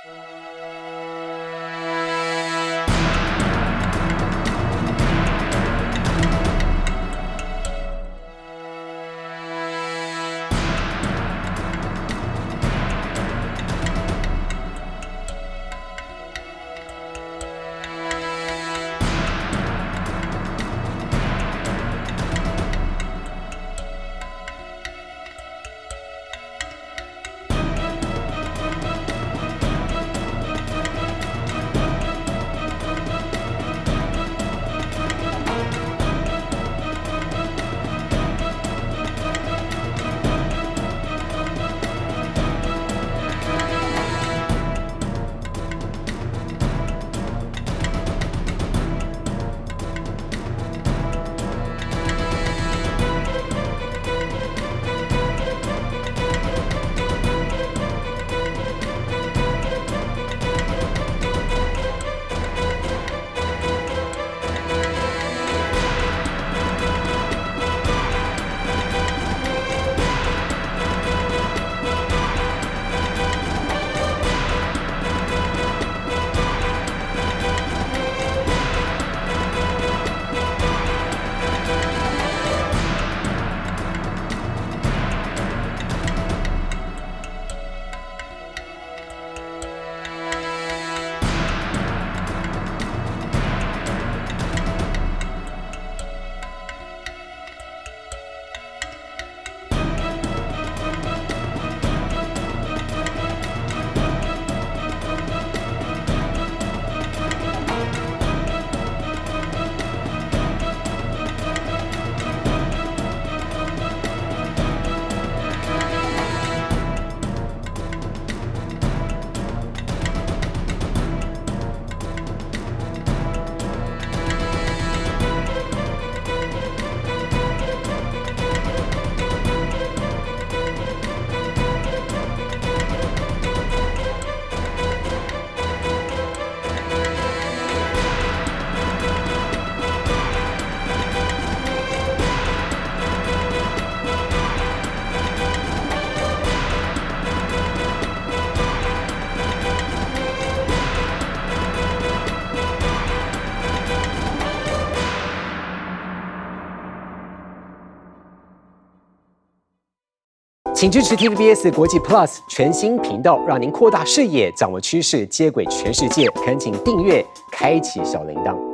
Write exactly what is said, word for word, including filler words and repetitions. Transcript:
请支持 T V B S 国际 Plus 全新频道，让您扩大视野，掌握趋势，接轨全世界。恳请订阅，开启小铃铛。